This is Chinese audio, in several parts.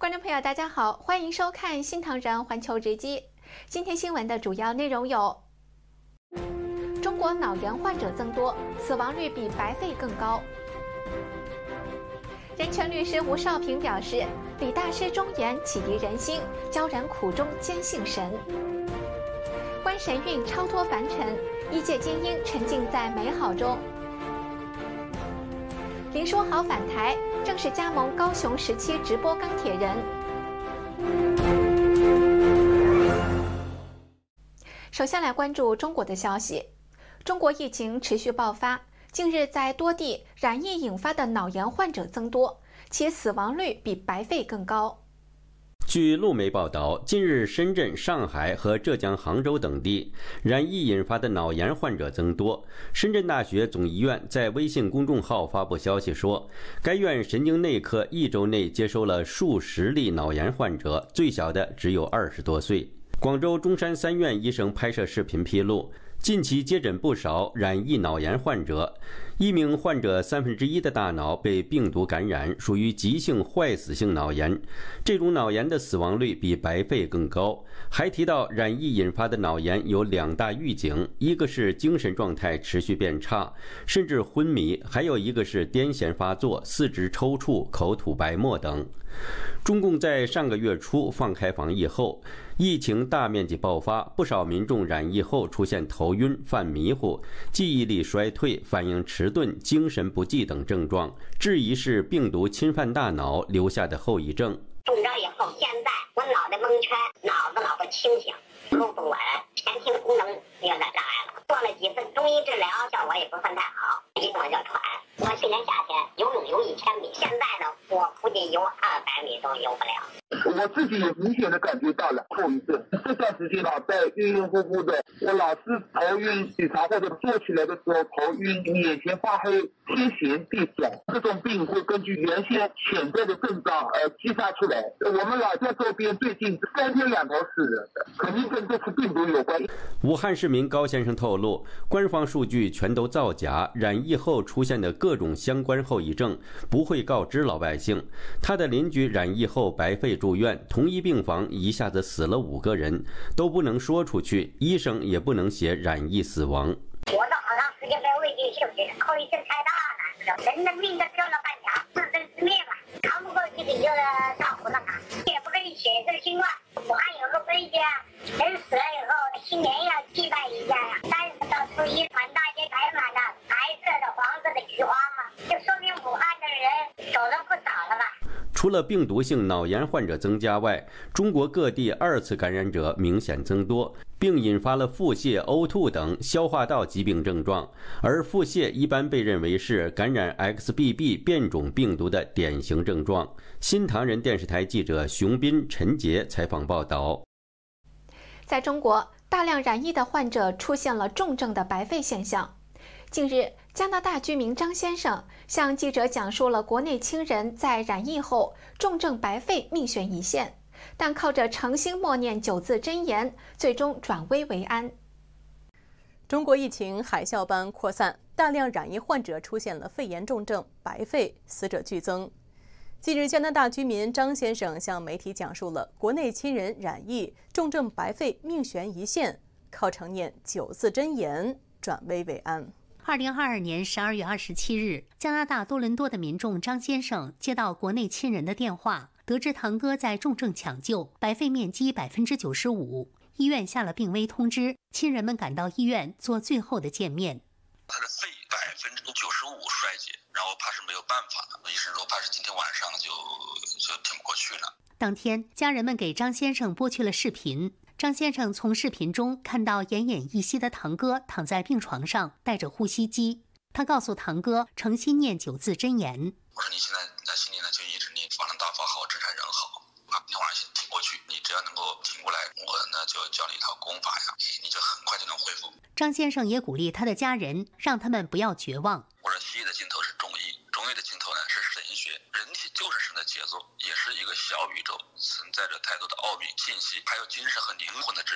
观众朋友，大家好，欢迎收看新唐人环球直击。今天新闻的主要内容有：中国脑炎患者增多，死亡率比白肺更高。人权律师吴少平表示，李大师忠言启迪人心，教人苦中坚信神。观神韵超脱凡尘，医界精英沉浸在美好中。林书豪返台，正式加盟高雄17直播钢铁人。首先来关注中国的消息，中国疫情持续爆发，近日在多地染疫引发的脑炎患者增多，其死亡率比白肺更高。 据路媒报道，近日深圳、上海和浙江杭州等地染疫引发的脑炎患者增多。深圳大学总医院在微信公众号发布消息说，该院神经内科1周内接收了数十例脑炎患者，最小的只有20多岁。广州中山3院医生拍摄视频披露，近期接诊不少染疫脑炎患者，一名患者1/3的大脑被病毒感染，属于急性坏死性脑炎。这种脑炎的死亡率比白肺更高。还提到，染疫引发的脑炎有2大预警，一个是精神状态持续变差，甚至昏迷，还有一个是癫痫发作、四肢抽搐、口吐白沫等。中共在上个月初放开防疫后，疫情大面积爆发，不少民众染疫后出现头晕、犯迷糊、记忆力衰退、反应迟钝、精神不济等症状，质疑是病毒侵犯大脑留下的后遗症。 中招以后，现在我脑袋蒙圈，脑子老不清醒，口不稳，前庭功能有点障碍了。做了几次中医治疗，效果也不算太好，一动就喘。我去年夏天游泳游1000米，现在呢，我估计游200米都游不了。 我自己也明显的感觉到了后遗症。这段时间啊，在晕晕乎乎的，我老是头晕、体潮，或者坐起来的时候头晕、眼前发黑、天旋地转。这种病会根据原先潜在的症状而激发出来。我们老家周边最近3天2头死人的，肯定跟这次病毒有关。 武汉市民高先生透露，官方数据全都造假，染疫后出现的各种相关后遗症不会告知老百姓。他的邻居染疫后白肺住院，同一病房一下子死了5个人，都不能说出去，医生也不能写染疫死亡。 我都好长时间没胃镜休息，后遗症太大了，人的命都丢了半条，自生自灭吧，扛不过去你就上胡了嘛，也不可以写这个新闻。武汉有个规矩啊，人死了以后新年要祭拜一下呀，30到初1满大街摆满了白色的、黄色的菊花嘛，就说明武汉的人走了不少了吧。 除了病毒性脑炎患者增加外，中国各地2次感染者明显增多，并引发了腹泻、呕吐等消化道疾病症状。而腹泻一般被认为是感染 XBB 变种病毒的典型症状。新唐人电视台记者熊斌、陈杰采访报道。 在中国，大量染疫的患者出现了重症的白肺现象。近日，加拿大居民张先生向记者讲述了国内亲人在染疫后重症白肺命悬一线，但靠着诚心默念9字真言，最终转危为安。 中国疫情海啸般扩散，大量染疫患者出现了肺炎重症白肺，死者剧增。近日，加拿大居民张先生向媒体讲述了国内亲人染疫重症白肺命悬一线，靠诚念9字真言转危为安。 2022年12月27日，加拿大多伦多的民众张先生接到国内亲人的电话，得知堂哥在重症抢救，白肺面积95%，医院下了病危通知，亲人们赶到医院做最后的见面。 他的肺95%衰竭，然后怕是没有办法了，医生说怕是今天晚上就挺不过去了。 当天，家人们给张先生拨去了视频。张先生从视频中看到奄奄一息的堂哥躺在病床上，带着呼吸机。他告诉堂哥，诚心念9字真言。 我说你现在在心里呢，就一直念法轮大法好，真善人好啊，今天晚上先挺过去，你只要能够挺过来，我呢就教你一套功法呀，你就很快就能恢复。 张先生也鼓励他的家人，让他们不要绝望。 我说西医的尽头是中医，中医的尽头呢是神学，人体就是神的杰作，也是一个小宇宙，存在着太多的奥秘信息，还有精神和灵魂的支撑。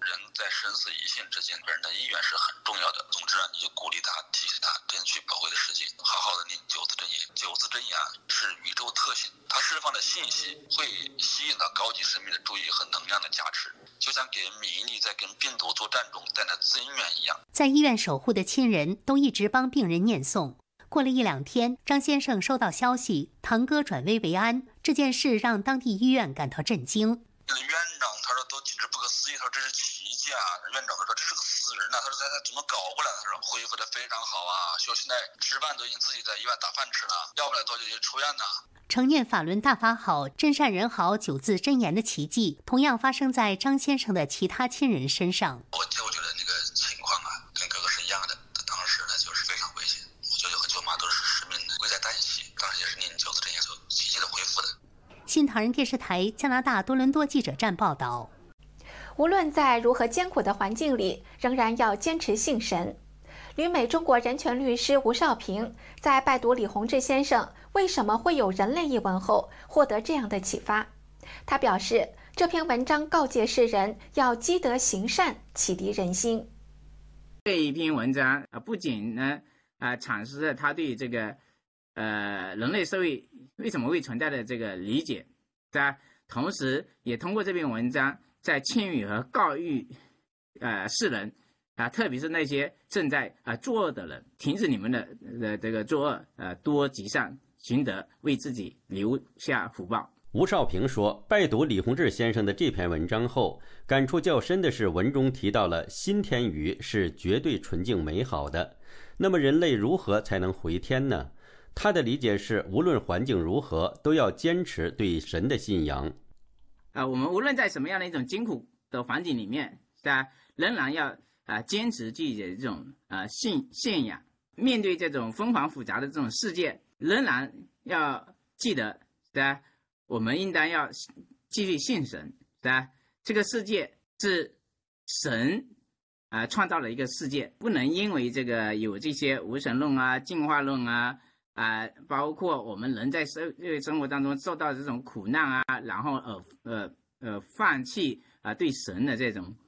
人在生死一线之间，人的意愿是很重要的。总之你就鼓励他，提醒他争取宝贵的时间，好好的念九字真言。九字真言是宇宙特性，它释放的信息会吸引到高级生命的注意和能量的加持，就像给免疫力在跟病毒作战中带来增援一样。 在医院守护的亲人都一直帮病人念诵。过了1-2天，张先生收到消息，堂哥转危为安，这件事让当地医院感到震惊。 院长他说都简直不可思议，他说这是奇迹啊！院长他说这是个死人呐，他说他怎么搞过来的？他说恢复的非常好啊，说现在吃饭都已经自己在医院打饭吃了，要不了多久就出院了。 承念法轮大法好，真善人好九字真言的奇迹，同样发生在张先生的其他亲人身上。 我舅舅的那个情况啊，跟哥哥是一样的，当时呢就是非常危险，我舅舅和舅妈都是生命危在旦夕，当时也是念九字真言就奇迹的恢复的。 新唐人电视台加拿大多伦多记者站报道。 无论在如何艰苦的环境里，仍然要坚持信神。旅美中国人权律师吴少平在拜读李洪志先生为什么会有人类一文后，获得这样的启发。他表示，这篇文章告诫世人要积德行善，启迪人心。 这一篇文章不仅呢阐释了他对这个人类社会为什么会存在的这个理解，同时也通过这篇文章在劝喻和告喻世人特别是那些正在作恶的人，停止你们的这个作恶，多积善行德，为自己留下福报。 吴少平说，拜读李洪志先生的这篇文章后，感触较深的是文中提到了新天宇是绝对纯净美好的。那么人类如何才能回天呢？他的理解是，无论环境如何，都要坚持对神的信仰。 我们无论在什么样的一种艰苦的环境里面，仍然要坚持自己的这种信仰。面对这种纷繁复杂的这种世界，仍然要记得，我们应当要继续信神，这个世界是神创造了一个世界，不能因为这个有这些无神论进化论包括我们人在生活当中受到这种苦难然后放弃对神的这种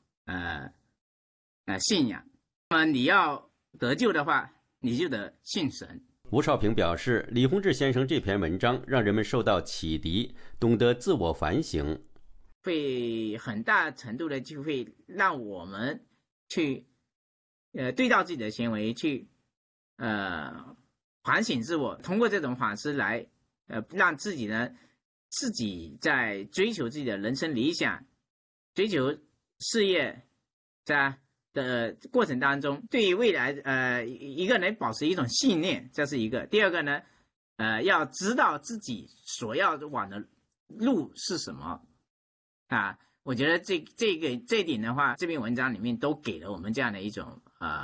信仰。那么你要得救的话，你就得信神。 吴少平表示，李洪志先生这篇文章让人们受到启迪，懂得自我反省， 会很大程度的就会让我们去对照自己的行为，去反省自我，通过这种反思来让自己在追求自己的人生理想、追求事业的过程当中，对于未来一个人保持一种信念，这是一个。第二个呢，要知道自己所要往的路是什么我觉得这一点的话，这篇文章里面都给了我们这样的一种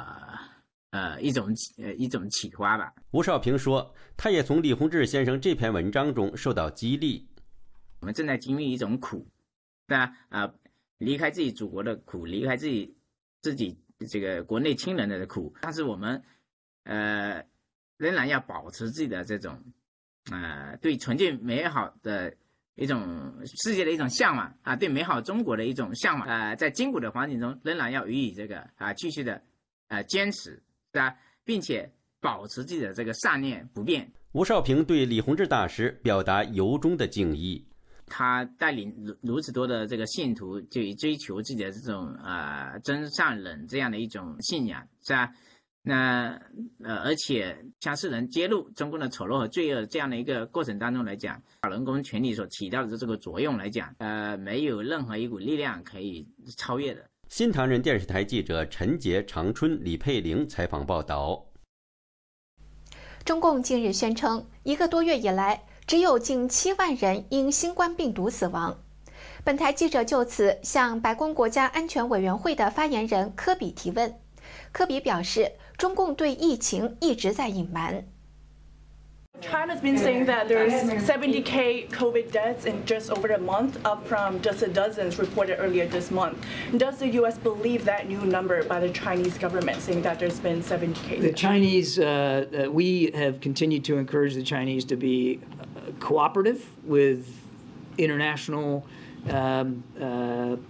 一种启发吧。 吴少平说，他也从李洪志先生这篇文章中受到激励。 我们正在经历一种苦，离开自己祖国的苦，离开自己这个国内亲人的苦，但是我们仍然要保持自己的这种对纯净美好的一种世界的一种向往对美好中国的一种向往在艰苦的环境中仍然要予以这个继续的坚持并且保持自己的这个善念不变。 吴少平对李洪志大师表达由衷的敬意。 他带领如此多的这个信徒，就以追求自己的这种真善忍这样的一种信仰，是吧？那而且向世人揭露中共的丑陋和罪恶这样的一个过程当中来讲，法轮功权力所起到的这个作用来讲，没有任何一股力量可以超越的。 新唐人电视台记者陈杰、长春、李佩玲采访报道。 中共近日宣称，1个多月以来，只有近7万人因新冠病毒死亡。本台记者就此向白宫国家安全委员会的发言人科比提问。科比表示，中共对疫情一直在隐瞒。 China's been saying that there's 70,000 COVID deaths in just over a month, up from just a dozens reported earlier this month. Does the U.S. believe that new number by the Chinese government, saying that there's been 70,000? The Chinese, we have continued to encourage the Chinese to be cooperative with international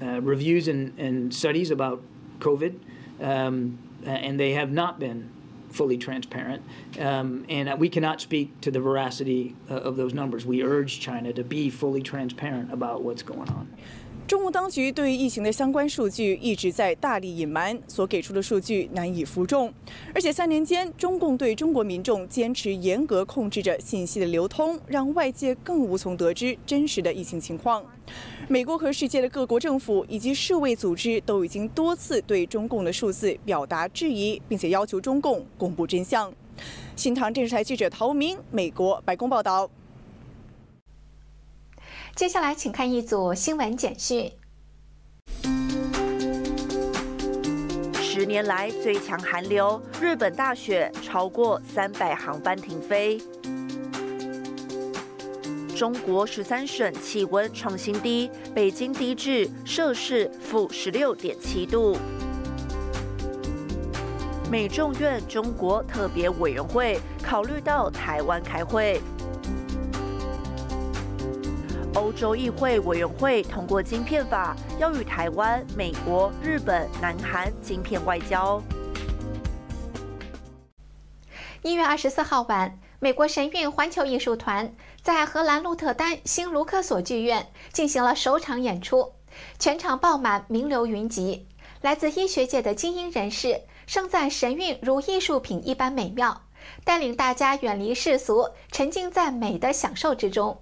reviews and studies about COVID, and they have not been fully transparent, and we cannot speak to the veracity of those numbers. We urge China to be fully transparent about what's going on. 中共当局对于疫情的相关数据一直在大力隐瞒，所给出的数据难以服众。而且3年间，中共对中国民众坚持严格控制着信息的流通，让外界更无从得知真实的疫情情况。美国和世界的各国政府以及世卫组织都已经多次对中共的数字表达质疑，并且要求中共公布真相。新唐电视台记者陶明，美国白宫报道。 接下来，请看一组新闻简讯。 10年来最强寒流，日本大雪，超过300航班停飞。中国13省气温创新低，北京低至摄氏-16.7度。美众院中国特别委员会考虑到台湾开会。欧洲议会委员会通过晶片法，要与台湾、美国、日本、南韩晶片外交。 1月24号晚，美国神韵环球艺术团在荷兰鹿特丹新卢克索剧院进行了首场演出，全场爆满，名流云集。来自医学界的精英人士盛赞神韵如艺术品一般美妙，带领大家远离世俗，沉浸在美的享受之中。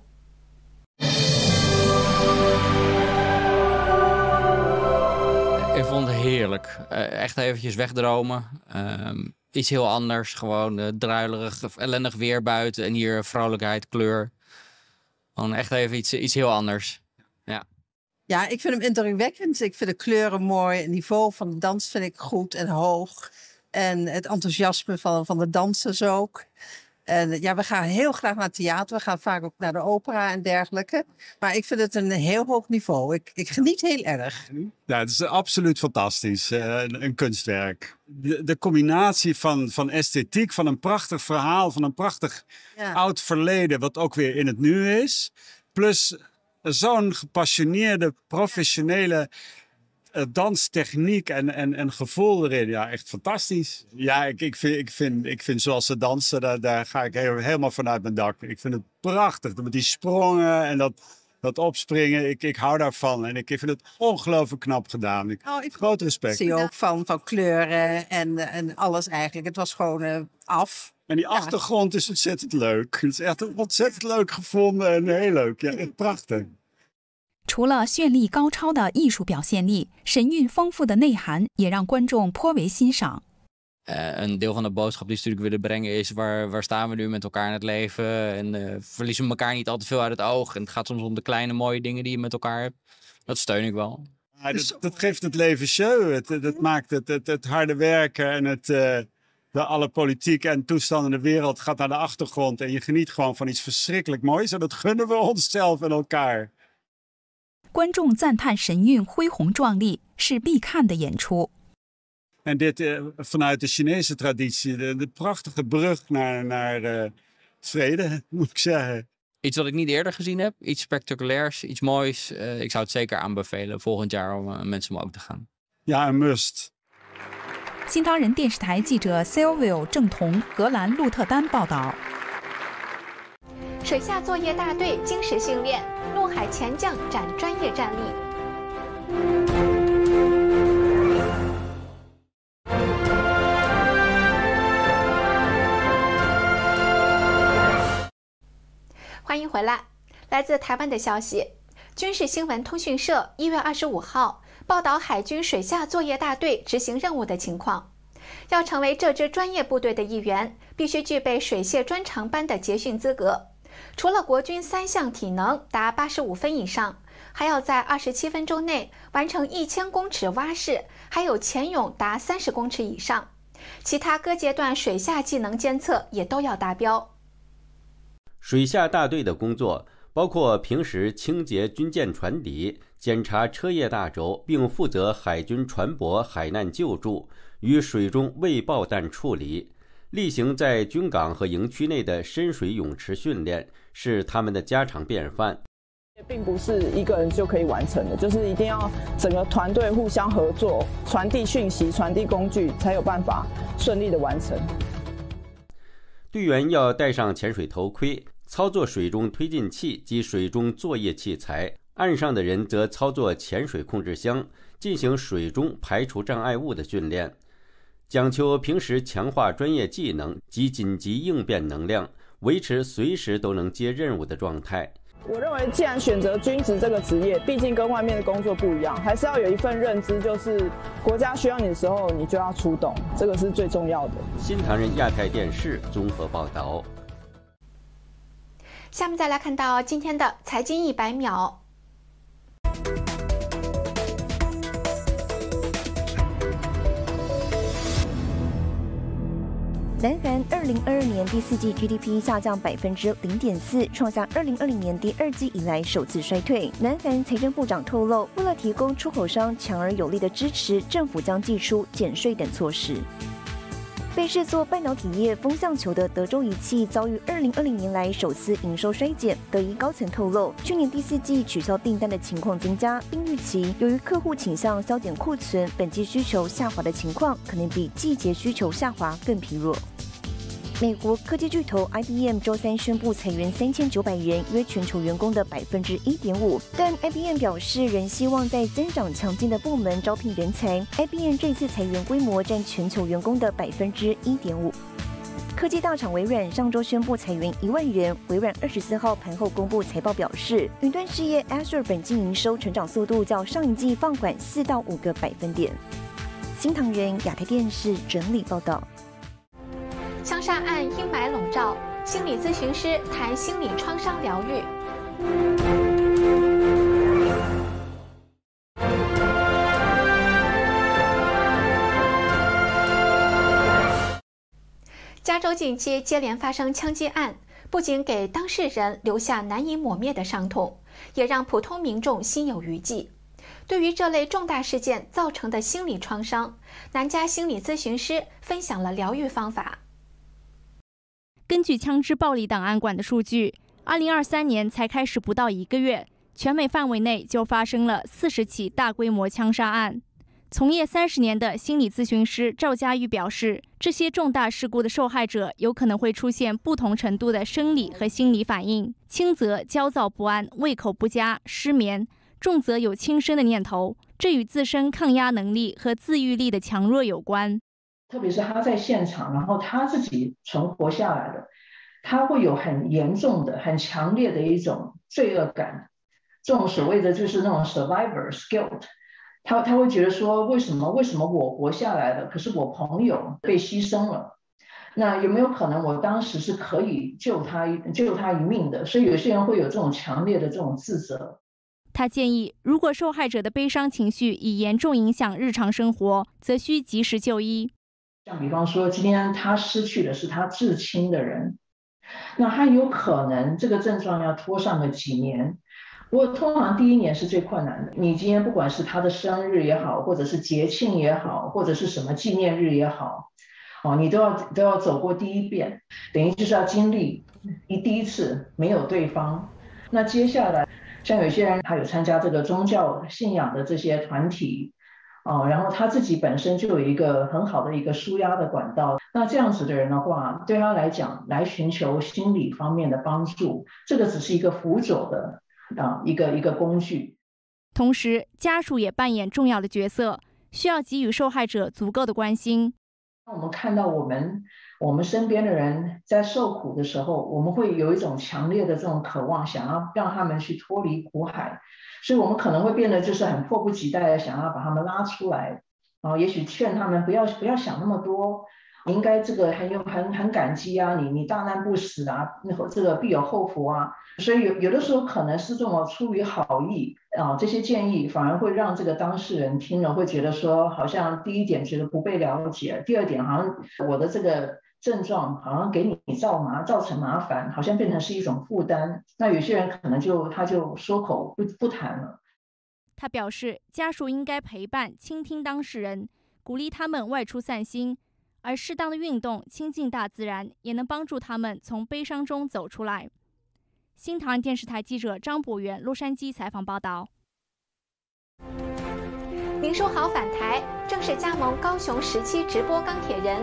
Ik vond het heerlijk. Echt eventjes wegdromen. Iets heel anders. Gewoon druilerig, ellendig weer buiten. En hier vrolijkheid, kleur. Gewoon echt even iets heel anders. Ja. Ja, ik vind hem indrukwekkend. Ik vind de kleuren mooi. Het niveau van de dans vind ik goed en hoog. En het enthousiasme van de dansers ook. En ja, we gaan heel graag naar het theater. We gaan vaak ook naar de opera en dergelijke. Maar ik vind het een heel hoog niveau. Ik geniet heel erg. Ja, het is absoluut fantastisch. Een kunstwerk. De combinatie van esthetiek, van een prachtig verhaal, van een prachtig oud verleden, wat ook weer in het nu is. Plus zo'n gepassioneerde, professionele danstechniek en gevoel erin. Ja, echt fantastisch. Ja, ik vind zoals ze dansen, daar ga ik helemaal vanuit mijn dak. Ik vind het prachtig. Met die sprongen en dat opspringen. Ik hou daarvan. En ik vind het ongelooflijk knap gedaan. Groot respect. Zie je ook van kleuren en alles eigenlijk. Het was gewoon af. En die achtergrond is ontzettend leuk. Het is echt ontzettend leuk gevonden en heel leuk. Ja, echt prachtig. 除了绚丽高超的艺术表现力，神韵丰富的内涵也让观众颇为欣赏。 Een deel van de boodschap die ze natuurlijk willen brengen is waar staan we nu met elkaar in het leven en verliezen we elkaar niet al te veel uit het oog. En het gaat soms om de kleine mooie dingen die je met elkaar hebt. Dat steun ik wel. Ja, dat geeft het leven jeu. Het maakt het harde werken en alle politiek en toestanden in de wereld gaat naar de achtergrond. En je geniet gewoon van iets verschrikkelijk moois. En dat gunnen we onszelf en elkaar. 观众赞叹神韵恢宏壮丽，是必看的演出。 En dit vanuit de Chinese traditie, de prachtige brug naar vrede, moet ik zeggen. Iets wat ik niet eerder gezien heb, iets spectaculairs, iets moois. Ik zou het zeker aanbevelen volgend jaar om mensen om ook te gaan. Ja, een must. 新唐人电视台记者 Silvio 郑彤，荷兰鹿特丹报道。 水下作业大队精实训练，陆海潜将展专业战力。欢迎回来。来自台湾的消息，军事新闻通讯社1月25号报道海军水下作业大队执行任务的情况。要成为这支专业部队的一员，必须具备水械专长班的结训资格。除了国军3项体能达85分以上，还要在27分钟内完成1000公尺蛙式，还有潜泳达30公尺以上。其他各阶段水下技能监测也都要达标。 水下大队的工作包括平时清洁军舰船底、检查车叶大轴，并负责海军船舶海难救助与水中未爆弹处理。例行在军港和营区内的深水泳池训练是他们的家常便饭。 并不是一个人就可以完成的，就是一定要整个团队互相合作，传递讯息、传递工具，才有办法顺利的完成。 队员要戴上潜水头盔，操作水中推进器及水中作业器材，岸上的人则操作潜水控制箱，进行水中排除障碍物的训练，讲求平时强化专业技能及紧急应变能量，维持随时都能接任务的状态。 我认为，既然选择军职这个职业，毕竟跟外面的工作不一样，还是要有一份认知，就是国家需要你的时候，你就要出动，这个是最重要的。 新唐人亚太电视综合报道。 下面再来看到今天的财经100秒。 南韩2022年第4季 GDP 下降0.4%，创下2020年第2季以来首次衰退。南韩财政部长透露，为了提供出口商强而有力的支持，政府将祭出减税等措施。被视作半导体业风向球的德州仪器遭遇2020年来首次营收衰减。德仪高层透露，去年第4季取消订单的情况增加，并预期由于客户倾向削减库存，本季需求下滑的情况可能比季节需求下滑更疲弱。美国科技巨头 IBM 周三宣布裁员3900人，约全球员工的1.5%。但 IBM 表示，仍希望在增长强劲的部门招聘人才。IBM 这次裁员规模占全球员工的1.5%。科技大厂微软上周宣布裁员1万人。微软24号盘后公布财报表示，云端事业 Azure 本季营收成长速度较上一季放缓4到5个百分点。新唐人亚太电视整理报道。 枪杀案阴霾笼罩，心理咨询师谈心理创伤疗愈。加州近期接连发生枪击案，不仅给当事人留下难以抹灭的伤痛，也让普通民众心有余悸。对于这类重大事件造成的心理创伤，南加心理咨询师分享了疗愈方法。 根据枪支暴力档案馆的数据，2023年才开始不到1个月，全美范围内就发生了40起大规模枪杀案。从业30年的心理咨询师赵佳玉表示，这些重大事故的受害者有可能会出现不同程度的生理和心理反应，轻则焦躁不安、胃口不佳、失眠，重则有轻生的念头，这与自身抗压能力和自愈力的强弱有关。 特别是他在现场，然后他自己存活下来的，他会有很严重的、很强烈的一种罪恶感，这种所谓的就是那种 survivor's guilt， 他会觉得说，为什么我活下来了，可是我朋友被牺牲了，那有没有可能我当时是可以救他一命的？所以有些人会有这种强烈的这种自责。 他建议，如果受害者的悲伤情绪已严重影响日常生活，则需及时就医。 像比方说，今天他失去的是他至亲的人，那他有可能这个症状要拖上个几年。不过通常第1年是最困难的。你今天不管是他的生日也好，或者是节庆也好，或者是什么纪念日也好，你都要走过第1遍，等于就是要经历第一次没有对方。那接下来，像有些人他有参加这个宗教信仰的这些团体。然后他自己本身就有一个很好的一个抒压的管道，那这样子的人的话，对他来讲，来寻求心理方面的帮助，这个只是一个辅佐的一个工具。 同时，家属也扮演重要的角色，需要给予受害者足够的关心。 我们看到我们身边的人在受苦的时候，我们会有一种强烈的这种渴望，想要让他们去脱离苦海。所以我们可能会变得就是很迫不及待的想要把他们拉出来，也许劝他们不要想那么多，你应该这个很感激啊，你大难不死啊，这个必有后福啊。所以有的时候可能是这么出于好意这些建议反而会让这个当事人听了会觉得说，好像第一点觉得不被了解，第二点好像我的这个症状好像给你造成麻烦，好像变成是一种负担。那有些人可能他就说口不谈了。 他表示，家属应该陪伴、倾听当事人，鼓励他们外出散心，而适当的运动、亲近大自然，也能帮助他们从悲伤中走出来。 新唐人电视台记者张博元洛杉矶采访报道。 林书豪返台，正式加盟高雄17直播钢铁人。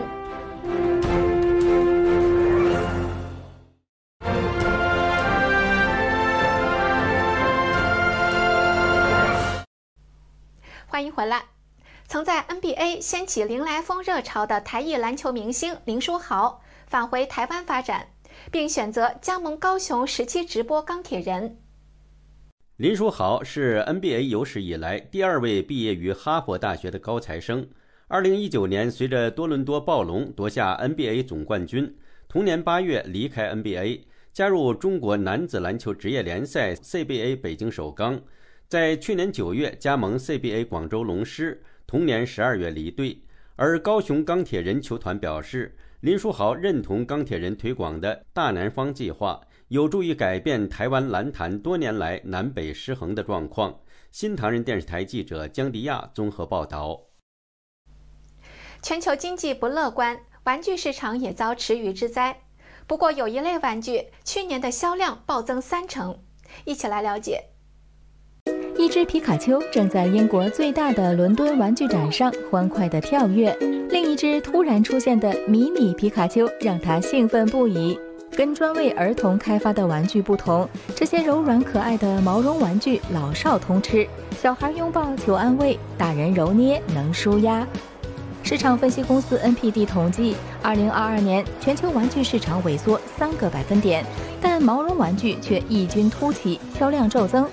欢迎回来。曾在 NBA 掀起林来疯热潮的台裔篮球明星林书豪返回台湾发展，并选择加盟高雄17直播钢铁人。 林书豪是 NBA 有史以来第2位毕业于哈佛大学的高材生。2019年，随着多伦多暴龙夺下 NBA 总冠军，同年8月离开 NBA， 加入中国男子篮球职业联赛 CBA 北京首钢，在去年9月加盟 CBA 广州龙狮，同年12月离队。而高雄钢铁人球团表示，林书豪认同钢铁人推广的大南方计划，有助于改变台湾篮坛多年来南北失衡的状况。新唐人电视台记者江迪亚综合报道。 全球经济不乐观，玩具市场也遭池鱼之灾。不过有一类玩具去年的销量暴增30%，一起来了解。 一只皮卡丘正在英国最大的伦敦玩具展上欢快地跳跃，另一只突然出现的迷你皮卡丘让他兴奋不已。跟专为儿童开发的玩具不同，这些柔软可爱的毛绒玩具老少通吃，小孩拥抱求安慰，大人揉捏能舒压。市场分析公司 NPD 统计，2022年全球玩具市场萎缩3个百分点，但毛绒玩具却异军突起，销量骤增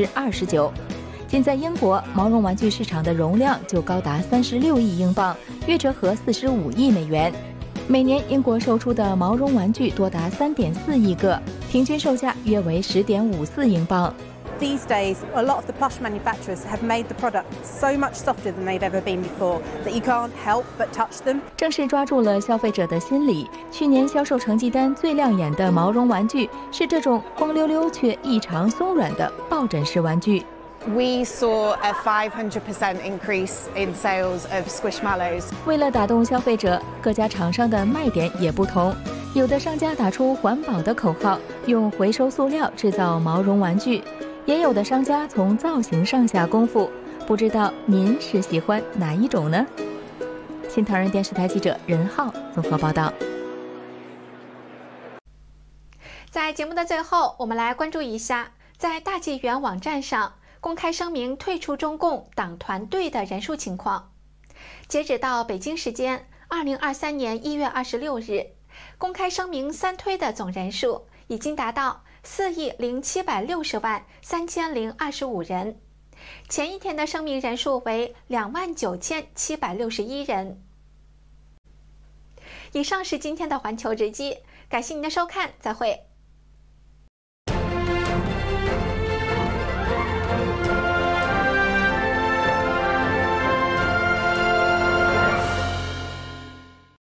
29%。仅在英国，毛绒玩具市场的容量就高达36亿英镑，约折合45亿美元。每年英国售出的毛绒玩具多达3.4亿个，平均售价约为10.54英镑。 These days, a lot of the plush manufacturers have made the product so much softer than they've ever been before that you can't help but touch them. 正是抓住了消费者的心理。去年销售成绩单最亮眼的毛绒玩具是这种光溜溜却异常松软的抱枕式玩具。 We saw a 500% increase in sales of Squishmallows. 为了打动消费者，各家厂商的卖点也不同。有的商家打出环保的口号，用回收塑料制造毛绒玩具。也有的商家从造型上下功夫，不知道您是喜欢哪一种呢？新唐人电视台记者任浩综合报道。 在节目的最后，我们来关注一下，在大纪元网站上公开声明退出中共党团队的人数情况。截止到北京时间2023年1月26日，公开声明3推的总人数已经达到4.760.3025人，前一天的声明人数为29761人。以上是今天的环球直击，感谢您的收看，再会。